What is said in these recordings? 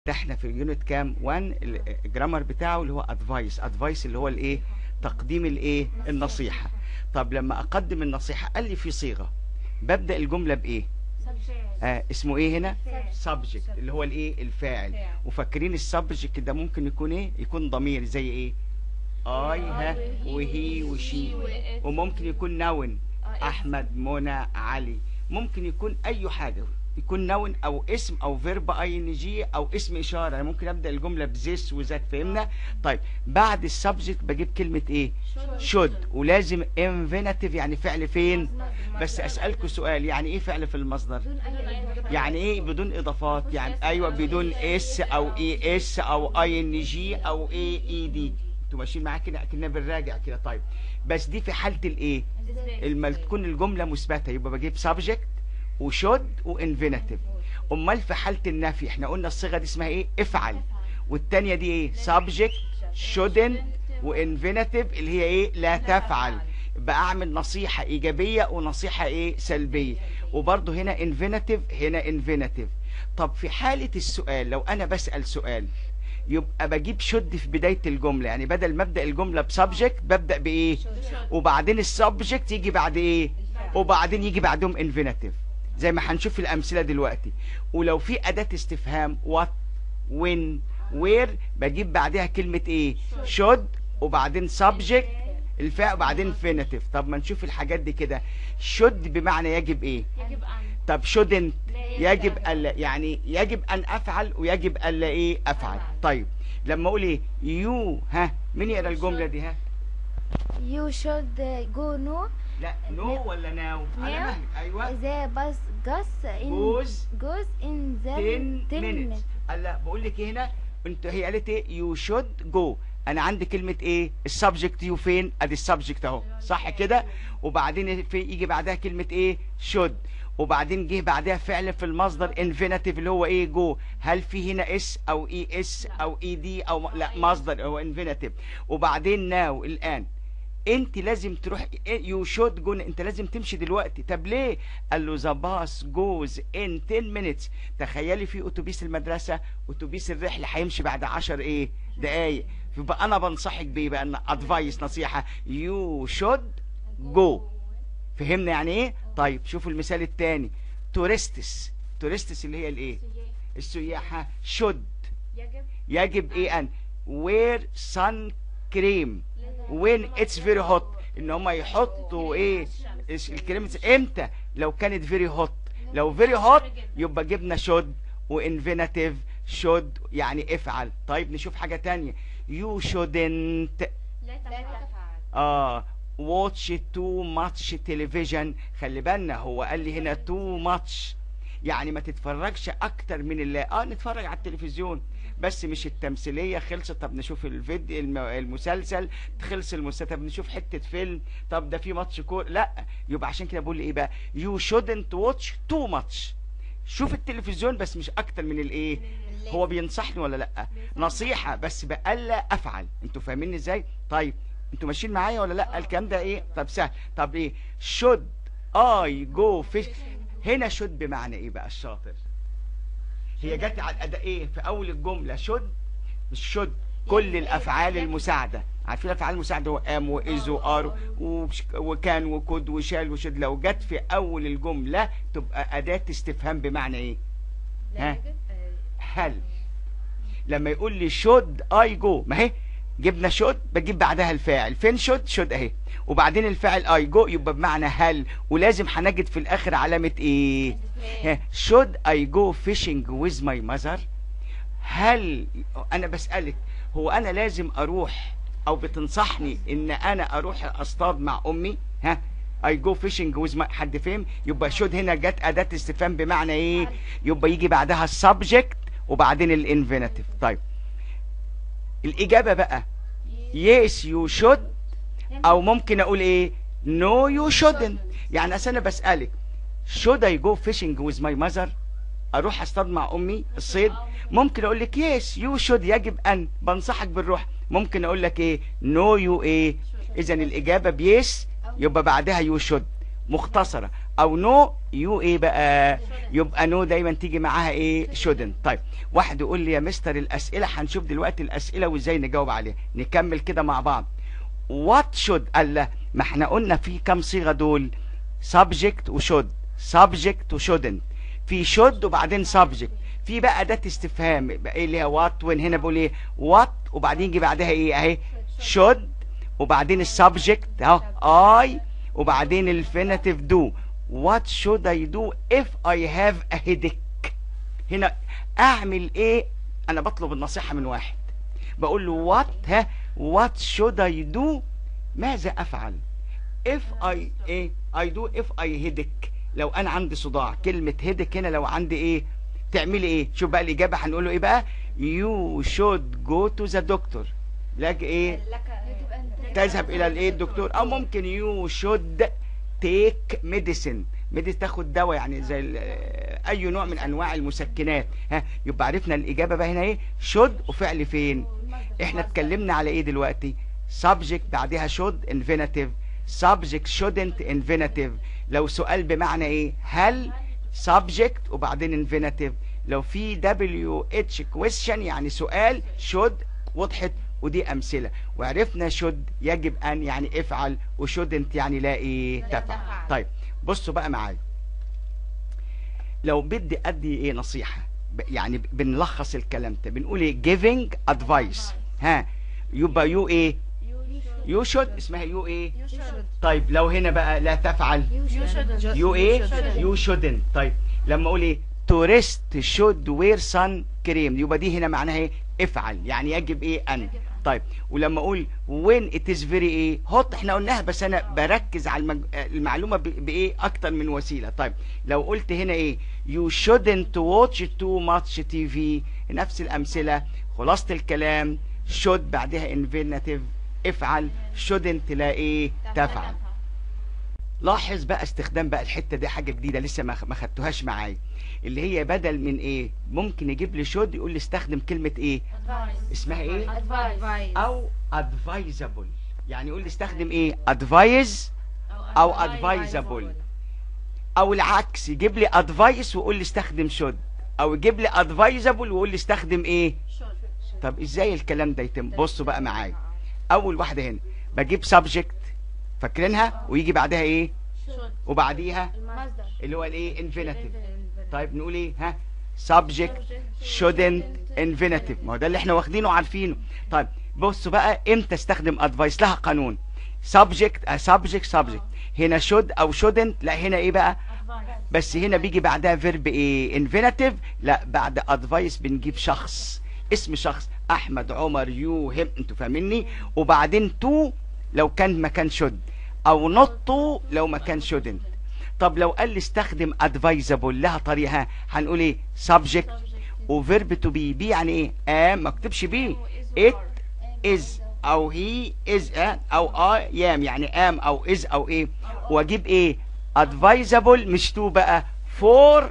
ده احنا في اليونت كام 1 الجرامر بتاعه اللي هو ادفايس اللي هو الايه، تقديم الايه، النصيحة. طب لما اقدم النصيحة قال لي في صيغة ببدأ الجملة بايه؟ اسمه ايه هنا؟ subject اللي هو الايه، الفاعل. وفاكرين السبجكت ده ممكن يكون ايه؟ يكون ضمير زي ايه؟ ها وهي وشي. وممكن يكون نون، احمد منى علي. ممكن يكون اي حاجة، يكون نون او اسم او فيرب اي ان جي او اسم اشاره. يعني ممكن ابدا الجمله بذس وذات، فهمنا؟ طيب بعد السبجكت بجيب كلمه ايه؟ شود. ولازم انفينيتيف يعني فعل فين. بس اسالكوا سؤال، يعني ايه فعل في المصدر؟ يعني ايه بدون اضافات؟ يعني ايوه بدون اس او اي اس او اي ان جي او اي دي. انتوا ماشيين معايا كده كنا بنراجع كده. طيب بس دي في حاله الايه، لما تكون الجمله مثبته يبقى بجيب سبجكت وشود وانفينيتيف. امال في حاله النفي احنا قلنا الصيغه دي اسمها ايه؟ افعل. والتانيه دي ايه؟ سبجكت شودنت وانفينيتيف اللي هي ايه؟ لا تفعل. يبقى اعمل نصيحه ايجابيه ونصيحه ايه؟ سلبيه. وبرضه هنا انفينيتيف هنا انفينيتيف. طب في حاله السؤال لو انا بسال سؤال يبقى بجيب شد في بداية الجملة. يعني بدل ما ابدأ الجملة بسبجكت ببدأ بايه؟ وبعدين السبجكت يجي بعد ايه؟ وبعدين يجي بعدهم انفينيتيف زي ما هنشوف في الامثلة دلوقتي. ولو في اداة استفهام what when where بجيب بعدها كلمة ايه؟ should وبعدين subject الفاء وبعدين infinitive. طب ما نشوف الحاجات دي كده. should بمعنى يجب ايه؟ يجب أن. طب shouldn't يجب ألا، يعني يجب أن أفعل ويجب ألا إيه؟ أفعل. طيب لما أقول إيه؟ you ها مين يقرأ الجملة دي ها؟ You should go no. لا no ولا now؟ على مهلك. أيوه. The bus goes in the 10 minutes. لا بقول لك إيه هنا؟ أنت هي قالت إيه؟ you should go. أنا عندي كلمة إيه؟ السبجكت يو فين؟ أدي السبجكت أهو، صح كده؟ وبعدين في يجي بعدها كلمة إيه؟ should. وبعدين جه بعدها فعل في المصدر انفينيتيف اللي هو ايه؟ جو. هل في هنا اس او اي اس او اي دي او لا؟ مصدر هو انفينيتيف. وبعدين ناو الان. انت لازم تروح يو شود جو، انت لازم تمشي دلوقتي. طب ليه؟ قال له ذا باس جوز ان 10 مينتس. تخيلي في اتوبيس المدرسه، اتوبيس الرحله هيمشي بعد 10 ايه؟ دقايق. يبقى انا بنصحك بيه بقى ان ادفايس نصيحه يو شود جو. فهمنا يعني ايه؟ طيب شوفوا المثال الثاني. تورستس اللي هي الايه؟ السياحه. شود يجب ايه؟ ان وير سان كريم وين اتس فيري هوت. ان هم يحطوا ايه الكريم امتى؟ لو كانت فيري هوت. لو فيري هوت يبقى جبنا شود وانفينيتيف شود يعني افعل. طيب نشوف حاجه ثانيه. يو شودنت لا تفعل. watch too much television. خلي بالنا هو قال لي هنا too much يعني ما تتفرجش اكتر من اللي نتفرج على التلفزيون بس مش التمثيليه خلصت. طب نشوف الفيديو المسلسل خلص المسلسل. طب نشوف حته فيلم. طب ده في ماتش كوره. لا يبقى عشان كده بقول ايه بقى؟ you shouldn't watch too much. شوف التلفزيون بس مش اكتر من الايه. هو بينصحني ولا لا؟ نصيحه بس بألا افعل. انتوا فاهمين ازاي؟ طيب انتوا ماشيين معايا ولا لا؟ الكلام ده ايه؟ طب سهل. طب ايه should I go fish؟ هنا should بمعنى ايه بقى الشاطر؟ هي جت على الاداء ايه في اول الجمله؟ should مش should. كل الافعال المساعده عارفين الافعال المساعده هو ام واز وار وكان وكود وشال وشد. لو جت في اول الجمله تبقى اداه استفهام بمعنى ايه؟ ها هل. لما يقول لي should I go ما هي جبنا شود بجيب بعدها الفاعل. فين شود اهي وبعدين الفاعل اي جو يبقى بمعنى هل. ولازم هنجد في الاخر علامه ايه؟ شود اي جو فيشنج ويز ماي ماذر. هل انا بسالك هو انا لازم اروح او بتنصحني ان انا اروح اصطاد مع امي؟ ها اي جو فيشنج ويز ماي. حد فهم؟ يبقى شود هنا جت اداه استفهام بمعنى ايه؟ يبقى يجي بعدها السبجكت وبعدين الانفينيتيف. طيب الإجابة بقى yes you should أو ممكن أقول إيه no you shouldn't. يعني أنا بسألك should I go fishing with my mother؟ أروح أصطاد مع أمي الصيد؟ ممكن أقول لك yes you should يجب أن بنصحك بالروح. ممكن أقول لك إيه no you إيه. إذن الإجابة بيس يبقى بعدها you should. مختصرة او نو يو ايه بقى، يبقى نو دايما تيجي معاها ايه shouldn't. طيب واحد يقول لي يا مستر الاسئله، هنشوف دلوقتي الاسئله وازاي نجاوب عليها. نكمل كده مع بعض. what should، قال لا، ما احنا قلنا في كام صيغه دول؟ subject و should، subject و shouldn't، في should وبعدين subject، في بقى اداه استفهام ايه اللي هي what، وين هنا بقول ايه what وبعدين يجي بعدها ايه اهي should وبعدين السبجكت اهو I وبعدين الفينيتيف do. what should I do if I have a headache؟ هنا اعمل ايه؟ انا بطلب النصيحة من واحد، بقول له what should I do، ماذا افعل if I ايه I do if I headache، لو انا عندي صداع. كلمة headache هنا لو عندي ايه تعملي ايه؟ شوف بقى الاجابة هنقول له ايه بقى، you should go to the doctor، لك ايه تذهب الى الايه الدكتور، او ممكن you should take medicine، تاخد دواء يعني زي اي نوع من انواع المسكنات. يبقى عرفنا الاجابه بقى هنا ايه should وفعل فين. احنا اتكلمنا على ايه دلوقتي؟ subject بعدها should infinitive، subject shouldn't infinitive. لو سؤال بمعنى ايه هل subject وبعدين infinitive. لو في WH question يعني سؤال should وضحت، ودي امثله. وعرفنا should يجب ان يعني افعل، وshouldn't يعني لا ايه تفعل. طيب بصوا بقى معايا، لو بدي ادي ايه نصيحه يعني بنلخص الكلام ده بنقول ايه giving advice، يبقى you ايه you should، اسمها you ايه. طيب لو هنا بقى لا تفعل you ايه you shouldn't. طيب لما اقول ايه tourist should wear sun cream، يبقى دي هنا معناها ايه افعل، يعني يجب ايه ان. طيب ولما اقول when it is very ايه hot، احنا قلناها بس انا بركز على المعلومه بايه اكتر من وسيله. طيب لو قلت هنا ايه you shouldn't watch too much TV، نفس الامثله. خلاصه الكلام should بعدها infinitive افعل، shouldn't لا ايه تفعل. لاحظ بقى استخدام بقى الحته دي حاجه جديده لسه ما خدتوهاش معايا، اللي هي بدل من ايه ممكن يجيب لي should يقول لي استخدم كلمه ايه اسمها ايه او advisable، يعني يقول لي استخدم ايه advise او advisable، او العكس يجيب لي advice ويقول لي استخدم should، او يجيب لي advisable ويقول لي استخدم ايه. طب ازاي الكلام ده يتم؟ بصوا بقى معايا، اول واحده هنا بجيب subject فاكرينها ويجي بعدها ايه وبعديها اللي هو الايه infinitive. طيب نقول ايه subject shouldn't infinitive، ما هو ده اللي احنا واخدينه وعارفينه. طيب بصوا بقى امتى استخدم advice، لها قانون subject هنا should او shouldn't، لا هنا ايه بقى بس هنا بيجي بعدها verb ايه infinitive، لا بعد advice بنجيب شخص، اسم شخص احمد عمر يو هم، انتوا فاهميني، وبعدين to لو كان مكان should، او not to لو مكان shouldn't. طب لو قال لي استخدم advisable لها طريقه، هنقول ايه subject وverb to be، be يعني ايه ما اكتبش be، it is او he is او I am يعني am او is او ايه، واجيب ايه advisable مش to بقى for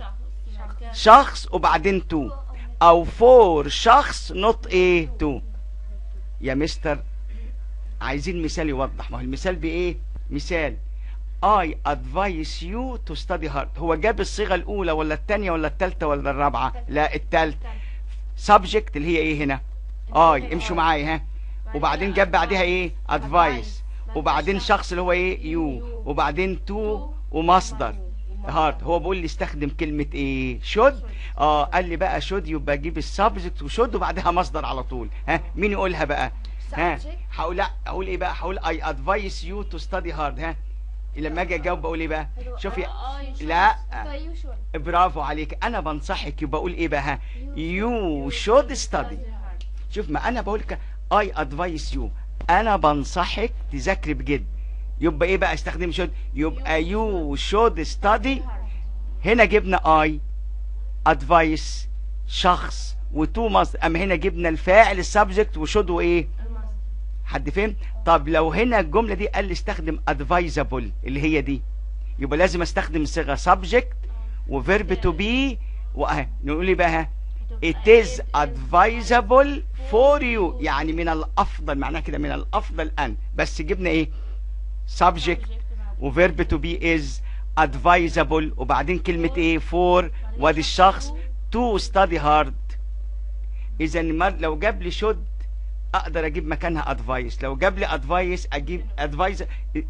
شخص وبعدين to، او for شخص not ايه to. يا مستر عايزين مثال يوضح، ما هو المثال بايه مثال I advise you to study hard، هو جاب الصيغه الاولى ولا الثانيه ولا الثالثه ولا الرابعه؟ لا الثالثه. subject اللي هي ايه هنا امشوا معايا وبعدين جاب بعدها ايه advice، وبعدين شخص اللي هو ايه you، وبعدين to ومصدر هارد. هو بيقول لي استخدم كلمه ايه should، قال لي بقى should يبقى اجيب السبجكت وشود وبعدها مصدر على طول. مين يقولها بقى؟ هقول لا اقول ايه بقى، هقول I advise you to study hard. لما اجي اجاوب بقول ايه بقى؟ شوفي لا برافو عليك، انا بنصحك يبقى اقول ايه بقى you should study. شوف ما انا بقول لك I advise you، انا بنصحك تذاكري بجد، يبقى ايه بقى استخدم should، يبقى you should study. هنا جبنا I advice شخص وتو مصدر، اما هنا جبنا الفاعل السبجكت وشود وايه حد فهم؟ طب لو هنا الجمله دي قال لي استخدم advisable اللي هي دي، يبقى لازم استخدم صيغه subject وverb to be، نقول ايه بقى it is advisable for you، يعني من الافضل، معناها كده من الافضل ان، بس جبنا ايه subject وverb to be is advisable وبعدين كلمة ايه for وادي الشخص to study hard. اذا لو جاب لي should اقدر اجيب مكانها advice، لو جاب لي advice اجيب advisor.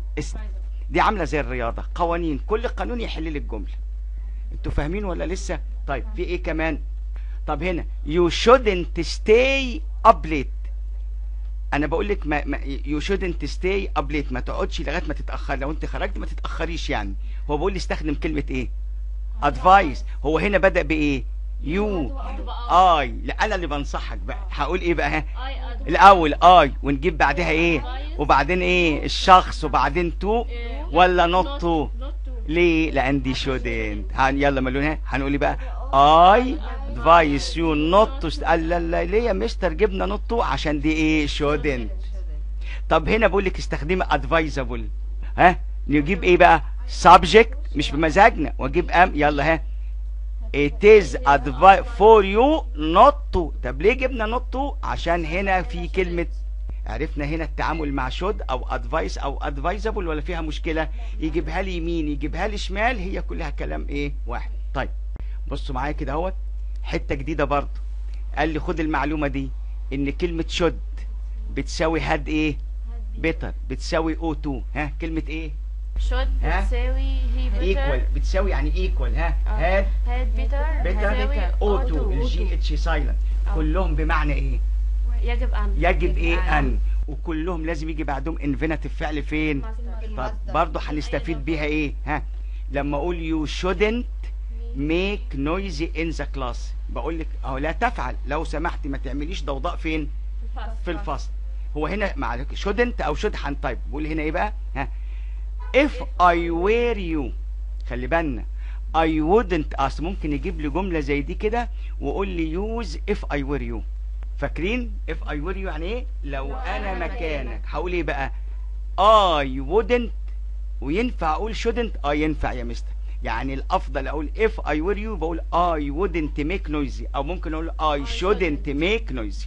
دي عاملة زي الرياضة، قوانين، كل قانون يحل لي الجملة. انتوا فاهمين ولا لسه؟ طيب في ايه كمان؟ طب هنا you shouldn't stay up late. انا بقول لك you shouldn't stay up late، ما تقعدش لغايه ما تتاخر، لو انت خرجت ما تتاخريش يعني. هو بيقول لي استخدم كلمه ايه؟ advice. هو هنا بدأ بايه؟ you I. لا انا اللي بنصحك بقى، هقول ايه بقى؟ الاول I ونجيب بعدها ايه؟ وبعدين ايه؟ الشخص وبعدين to ولا not to؟ ليه؟ لان دي shouldn't. يلا ملونها هنقول ايه بقى؟ I advise you not to قال لا ليه يا مستر جبنا not to؟ عشان دي ايه؟ shouldn't. طب هنا بقول لك استخدمي advisable، ها نجيب ايه بقى؟ subject مش بمزاجنا، واجيب يلا ها it is advice for you not to. طب ليه جبنا not to؟ عشان هنا في كلمة، عرفنا هنا التعامل مع should او advice او advisable ولا فيها مشكلة؟ يجيبها لي يمين يجيبها لي شمال، هي كلها كلام ايه؟ واحد. طيب بصوا معايا كده اهوت حتة جديدة برضه. قال لي خد المعلومة دي ان كلمة should بتساوي had ايه؟ better بتساوي O2. ها كلمة ايه؟ should بتساوي he better equal بتساوي يعني equal. ها had better O2 الجي اتش سايلنت. كلهم بمعنى ايه؟ يجب ايه؟ ان. وكلهم لازم يجي بعدهم انفينيتيف فعل فين؟ طب برضه هنستفيد بيها ايه؟ ها لما اقول you shouldn't make noise in the class، بقول لك اهو لا تفعل، لو سمحت ما تعمليش ضوضاء فين؟ في الفصل. هو هنا مع shouldn't او should هنطيب، بقول هنا ايه بقى؟ ها if I were you، خلي بالنا I wouldn't. اصل ممكن يجيب لي جمله زي دي كده ويقول لي use if I were you. فاكرين if I were you يعني ايه؟ لو انا مكانك. هقول ايه بقى؟ I wouldn't. وينفع اقول shouldn't؟ ينفع يا مستر. يعني الافضل اقول if I were you بقول I wouldn't make noisy، او ممكن اقول I shouldn't make noisy.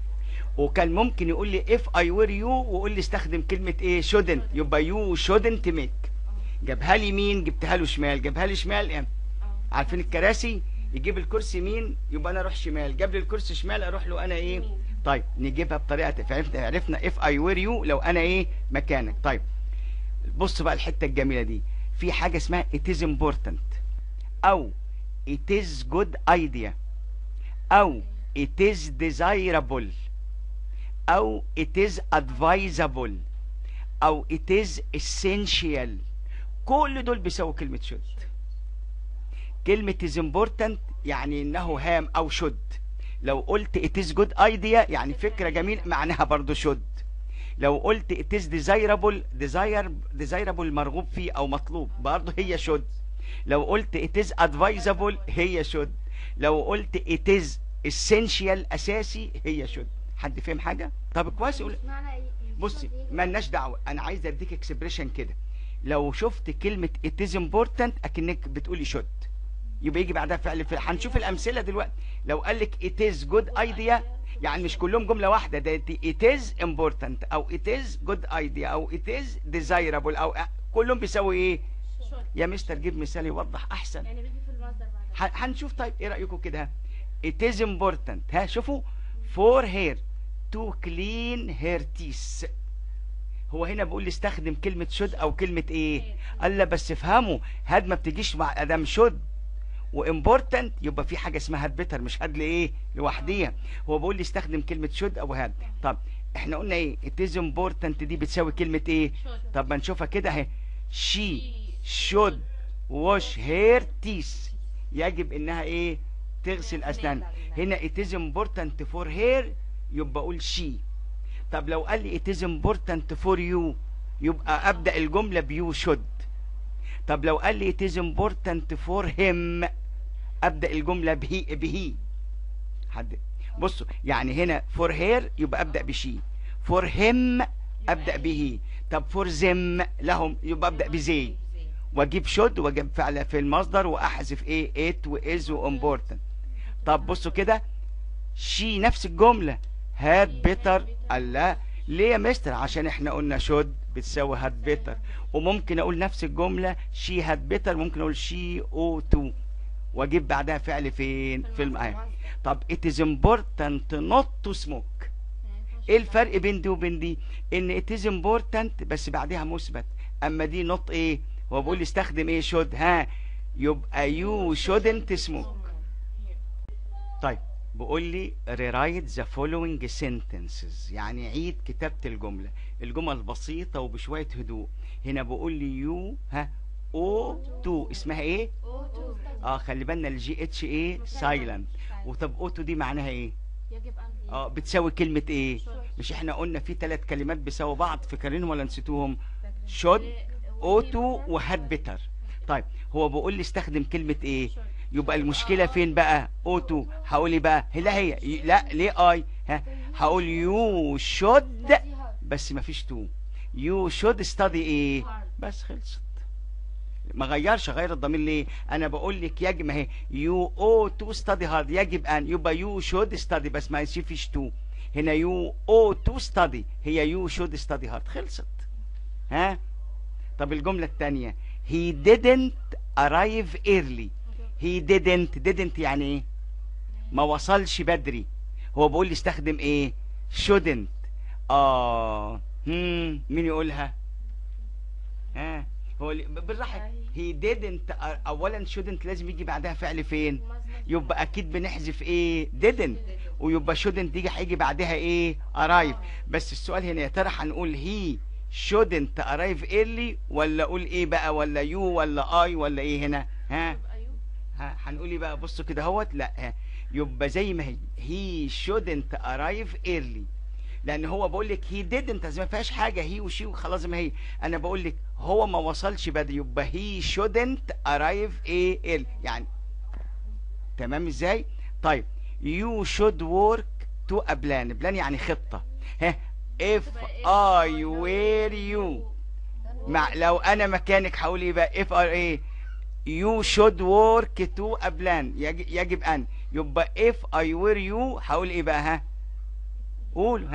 وكان ممكن يقول لي if I were you ويقول لي استخدم كلمة ايه؟ shouldn't، يبقى you shouldn't make. جابها لي يمين جبتها له شمال، جابها لي شمال عارفين الكراسي يجيب الكرسي يمين يبقى انا اروح شمال، جاب لي الكرسي شمال اروح له انا ايه؟ طيب نجيبها بطريقة عرفنا if I were you لو انا ايه؟ مكانك. طيب بص بقى الحتة الجميلة دي، في حاجة اسمها it is important او it is good idea او it is desirable او it is advisable او it is essential. كل دول بيساووا كلمة should. كلمة is important يعني انه هام او should. لو قلت it is good idea يعني فكرة جميل معناها برضو should. لو قلت it is desirable مرغوب فيه او مطلوب برضو هي should. لو قلت it is advisable هي should. لو قلت it is essential اساسي هي should. حد فهم حاجة؟ طب كويس. بصي مالناش دعوة، انا عايز اديك اكسبريشن كده. لو شفت كلمة it is important اكنك بتقولي should يبقى يجي بعدها فعل. هنشوف الامثلة دلوقتي. لو قال لك it is good idea يعني مش كلهم جملة واحدة، ده it is important او it is good idea او it is desirable او كلهم بيساوي ايه؟ يا مستر جيب مثال يوضح احسن. يعني بيجي في المصدر بعد. هنشوف. طيب ايه رأيكم كده؟ it is important ها شوفوا for her to clean her teeth. هو هنا بيقول لي استخدم كلمة should او كلمة ايه؟ قال لا بس افهموا هاد ما بتجيش مع ادم should وامبورتنت يبقى في حاجه اسمها هاد بيتر، مش هاد لايه لوحديها. هو بيقول لي استخدم كلمه شود او هاد. طب احنا قلنا ايه؟ it is important دي بتساوي كلمه ايه؟ طب ما نشوفها كده اهي. she should wash her teeth، يجب انها ايه؟ تغسل اسنانها. هنا it is important for her يبقى اقول she. طب لو قال لي it is important for you يبقى ابدا الجمله بيو should. طب لو قال لي it is important for him ابدا الجمله بهي. حد بصوا يعني هنا for her يبقى ابدا بشي، for him ابدا به. طب for them لهم يبقى ابدا بزي، واجيب should واجيب فعل في المصدر واحذف ايه؟ it و is و important. طب بصوا كده she نفس الجمله had better. الله ليه يا مستر؟ عشان احنا قلنا شود بتساوي هاد بيتر، وممكن اقول نفس الجمله شي هاد بيتر، ممكن اقول شي او تو واجيب بعدها فعل فين؟ في المقام. طب it is important not to smoke. ايه الفرق بين دي وبين دي؟ ان it is important بس بعدها مثبت، اما دي not ايه؟ هو بيقول لي استخدم ايه؟ should. ها يبقى you shouldn't smoke. طيب بيقول لي rewrite the following sentences، يعني عيد كتابة الجملة. الجمل بسيطة وبشوية هدوء. هنا بيقول لي you ها O2 اسمها ايه؟ خلي بالنا الجي اتش ايه؟ سايلنت. وطب O2 دي معناها ايه؟ يجب ان بتساوي كلمة ايه؟ مش احنا قلنا في 3 كلمات بيساوي بعض، فاكرينهم ولا نسيتوهم؟ should O2 وهاد بيتر. طيب هو بيقول لي استخدم كلمة ايه؟ يبقى المشكلة فين بقى؟ O2 هقول ايه بقى؟ هي لا ليه اي؟ ها هقول you should بس مفيش to. you should study ايه؟ بس خلصت. ما غيرش، غير الضمير ليه؟ انا بقول لك يجب، ما هي you ought to study hard، يجب ان، يبقى you should study بس ما فيش to. هنا you ought to study، هي you should study hard. خلصت. ها طب الجملة الثانية he didn't arrive early. he didn't يعني ايه؟ ما وصلش بدري. هو بيقول لي استخدم ايه؟ shouldn't. مين يقولها؟ ها هو بالراحة. he didn't اولا shouldn't لازم يجي بعدها فعل فين؟ يبقى اكيد بنحذف ايه؟ didn't. ويبقى shouldn't هيجي بعدها ايه؟ arrive. بس السؤال هنا يا ترى هنقول he shouldn't arrive early ولا اقول ايه بقى؟ ولا you ولا I ولا ايه هنا؟ ها هنقول ايه بقى؟ بصوا كده اهوت. لا يبقى زي ما هي he shouldn't arrive early، لان هو بقول لك he didn't ما فيهاش حاجه هي وشي وخلاص زي ما هي. انا بقول لك هو ما وصلش بدري، يبقى he shouldn't arrive early يعني. تمام ازاي؟ طيب you should work to a plan. plan يعني خطه. if I were you، لو انا مكانك هقول ايه بقى؟ if I ايه؟ you should work to a plan، يجب ان. يبقى if I were you هقول ايه بقى؟ قول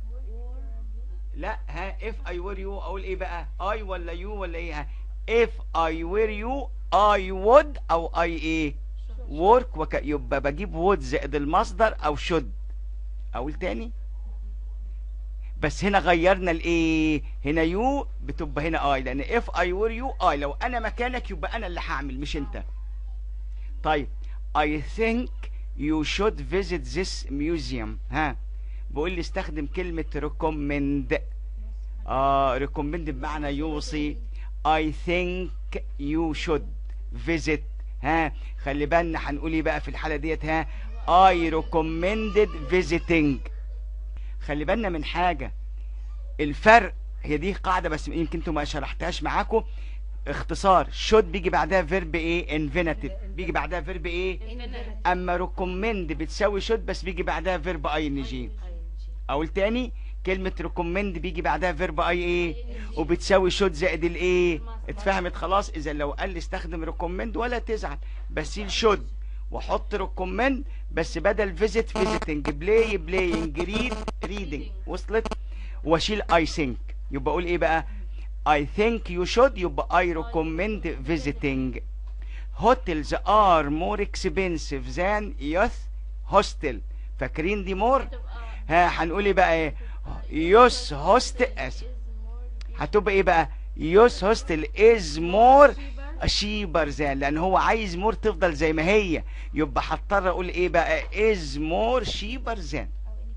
لا if I were you اقول ايه بقى؟ I ولا you ولا ايه؟ if I were you I would او I ايه؟ work يبقى بجيب would زائد المصدر او should. اقول تاني بس هنا غيرنا الايه؟ هنا you بتبقى هنا I، لان if I were you I، لو انا مكانك يبقى انا اللي هعمل مش انت. طيب I think you should visit this museum. بقول لي استخدم كلمة recommend. recommend بمعنى يوصي. I think you should visit. خلي بالنا هنقول ايه بقى في الحالة ديت؟ I recommended visiting. خلي بالنا من حاجة، الفرق، هي دي قاعدة بس يمكن انتوا ما شرحتهاش معاكم. اختصار should بيجي بعدها فيرب ايه؟ infinitive. بيجي بعدها فيرب ايه؟ اما recommend بتساوي should بس بيجي بعدها فيرب ing. اقول تاني كلمة recommend بيجي بعدها فيرب اي ايه؟ وبتساوي should زائد الايه؟ اتفهمت خلاص؟ اذا لو قال لي استخدم recommend ولا تزعل، بشيل should واحط recommend بس بدل visit visiting، play playing، read reading. وصلت؟ واشيل I think. يبقى اقول ايه بقى؟ I think you should، يبقى I recommend visiting. hotels are more expensive than youth hostel. فاكرين دي more؟ هنقول ايه بقى؟ ايه؟ youth hostel هتبقى ايه بقى؟ youth hostel is more cheaper than، لان هو عايز more تفضل زي ما هي، يبقى هضطر اقول ايه بقى؟ is more cheaper than.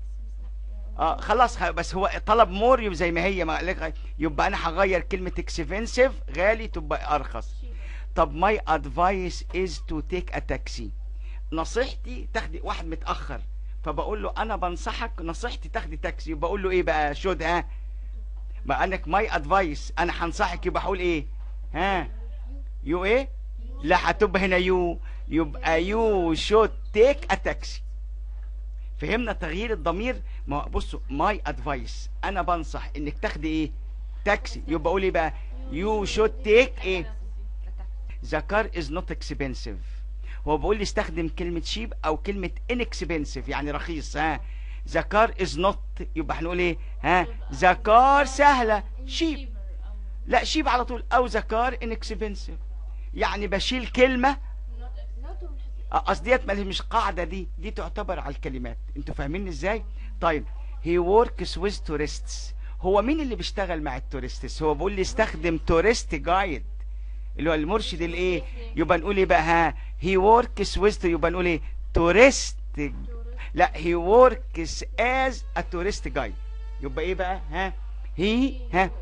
خلاص بس هو طلب مور يبقى زي ما هي، يبقى انا هغير كلمة expensive غالي تبقى ارخص. طب my advice is to take a taxi. نصيحتي تاخدي واحد متأخر، فبقول له انا بنصحك نصيحتي تاخدي تاكسي، يبقى اقول له ايه بقى؟ should. ما انك my advice انا هنصحك، يبقى هقول ايه؟ you ايه؟ لا هتبقى هنا you، يبقى you should take a taxi. فهمنا تغيير الضمير؟ ما بصوا my advice انا بنصح انك تاخدي ايه؟ تاكسي، يبقى اقول ايه بقى؟ you should take ايه؟ the car is not expensive. هو بيقول لي استخدم كلمة cheap او كلمة inexpensive يعني رخيص. the car is not يبقى هنقول ايه؟ ها ذا كار سهله، شيب. لا شيب على طول، او ذا كار انكسبنسيف. يعني بشيل كلمه، اصل ديت مش قاعده، دي تعتبر على الكلمات. انتوا فاهمين ازاي؟ طيب he works with tourists. هو مين اللي بيشتغل مع التورستس؟ هو بيقول لي استخدم تورست جايد اللي هو المرشد الايه. يبقى نقول ايه بقى؟ ها he works with، يبقى نقول ايه؟ تورست. لا he works as a tourist guide. يبقى ايه بقى؟ ها ها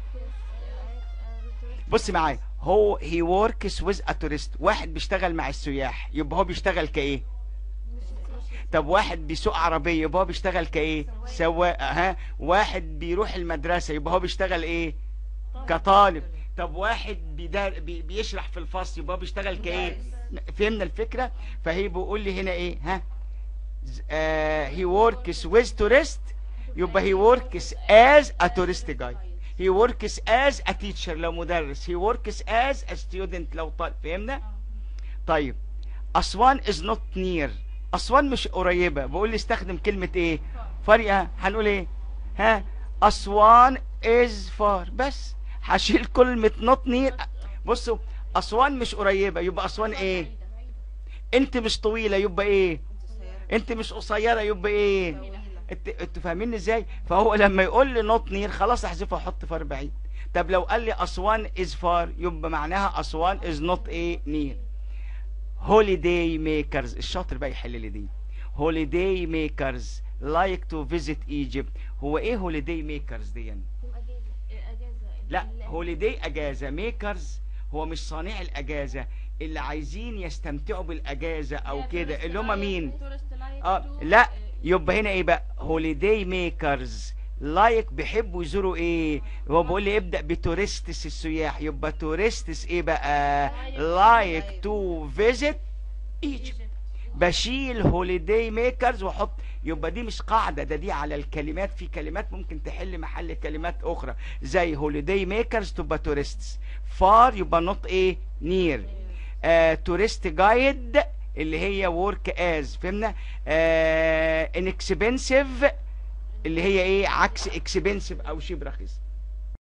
بص معايا، هو he works with a tourist. واحد بيشتغل مع السياح يبقى هو بيشتغل كايه؟ طب واحد بيسوق عربيه يبقى هو بيشتغل كايه؟ سواق. ها واحد بيروح المدرسه يبقى هو بيشتغل ايه؟ كطالب. طب واحد بيشرح في الفصل يبقى هو بيشتغل كايه؟ فهمنا الفكره؟ فهي بيقول لي هنا ايه؟ ها he works with tourist، يبقى he works as a tourist guide. he works as a teacher لو مدرس. he works as a student لو طالب. فهمنا؟ طيب أسوان is not near. أسوان مش قريبة، بقول لي استخدم كلمة ايه؟ فرقة. هنقول ايه؟ ها أسوان is far. بس هشيل كلمة not near. بصوا أسوان مش قريبة يبقى أسوان ايه؟ انت مش طويلة يبقى ايه؟ انت مش قصيرة يبقى ايه؟ انتوا فاهمين ازاي؟ فهو لما يقول لي نوت نير خلاص احذفه واحط فار بعيد. طب لو قال لي اسوان از فار يبقى معناها اسوان از نوت ايه؟ نير. هوليداي ميكرز، الشاطر بقى يحل لي دي. هوليداي ميكرز لايك تو فيزيت ايجيبت. هو ايه هوليداي ميكرز دي يعني؟ لا هوليداي اجازه، ميكرز هو مش صانع الاجازه، اللي عايزين يستمتعوا بالاجازه او كده، اللي هم مين؟ لا يبقى هنا ايه بقى؟ هوليداي ميكرز لايك بيحبوا يزوروا ايه؟ هو بيقول لي ابدا بتورستس السياح، يبقى تورستس ايه بقى؟ لايك تو فيزيت ايجيبت. بشيل هوليداي ميكرز واحط، يبقى دي مش قاعده، دي على الكلمات. في كلمات ممكن تحل محل كلمات اخرى زي هوليداي ميكرز تبقى تورستس، فار يبقى نوت ايه؟ نير. تورست جايد اللي هي ورك از. فهمنا؟ انكسبنسيف اللي هي ايه؟ عكس اكسبنسيف او شبه رخيص.